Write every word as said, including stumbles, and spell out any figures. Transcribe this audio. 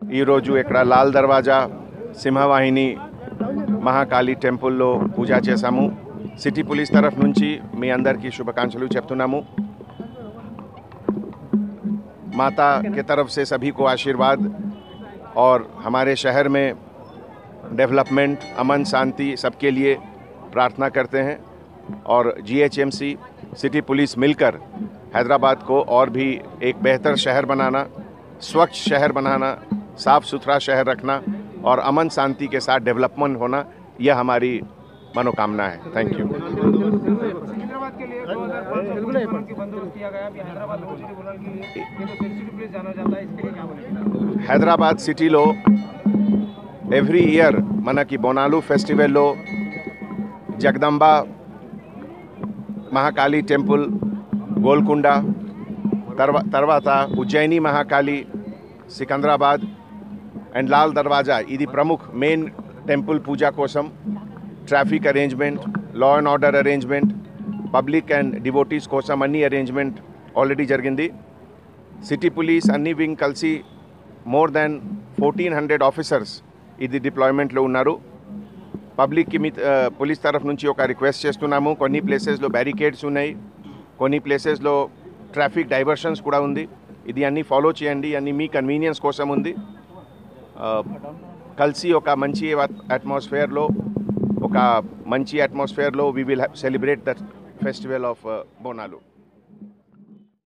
ఈరోజు ఇక్కడ లాల్ దర్వాజా సింహవాహిని మహాకాళి టెంపుల్లో పూజ చేశాము. सिटी पुलिस तरफ నుంచి మీ అందరికీ శుభాకాంక్షలు చెప్తున్నాము. माता के तरफ से सभी को आशीर्वाद और हमारे शहर में डेवलपमेंट, अमन, शांति सबके लिए प्रार्थना करते हैं. और जीएचएमसी, सिटी पुलिस मिलकर हैदराबाद को और भी एक बेहतर शहर बनाना, स्वच्छ शहर बनाना, साफ़ सुथरा शहर रखना और अमन शांति के साथ डेवलपमेंट होना, यह हमारी मनोकामना है. Thank you. हैदराबाद सिटी लो एवरी इयर मन की बोनालू फेस्टिवल लो जगदंबा महाकाली टेंपल, गोलकुंडा, तरवा तरवाता उज्जैनी महाकाली, सिकंदराबाद एंड लाल दरवाजा इदी प्रमुख मेन टेंपल पूजा कोसम traffic arrangement, law and order arrangement, public and devotees కోసం అన్ని అరేంజ్మెంట్ ఆల్రెడీ జరిగింది. సిటీ పోలీస్ అన్ని వింగ్ కలిసి more than fourteen hundred officers ఇది డిప్లాయ్మెంట్లో ఉన్నారు. పబ్లిక్కి మీ పోలీస్ తరఫు నుంచి ఒక రిక్వెస్ట్ చేస్తున్నాము. కొన్ని ప్లేసెస్లో బ్యారికేడ్స్ ఉన్నాయి, కొన్ని ప్లేసెస్లో ట్రాఫిక్ డైవర్షన్స్ కూడా ఉంది. ఇది అన్నీ ఫాలో చేయండి, అన్నీ మీ కన్వీనియన్స్ కోసం ఉంది. కలిసి ఒక మంచి అట్మాస్ఫియర్లో ఒక మంచి అట్మాస్ఫియర్లో we will celebrate the festival of Bonalu.